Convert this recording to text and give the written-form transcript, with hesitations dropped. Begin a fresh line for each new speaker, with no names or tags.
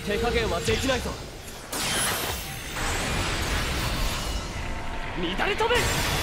手加減はできないぞ。乱れ飛べ。